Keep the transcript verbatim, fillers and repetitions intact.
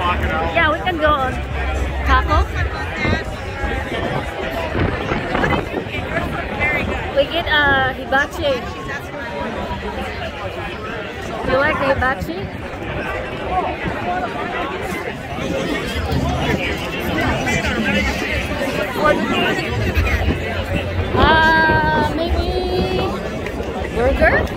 Yeah, we can go on taco. We get uh, hibachi. You like the hibachi? Uh, maybe burger?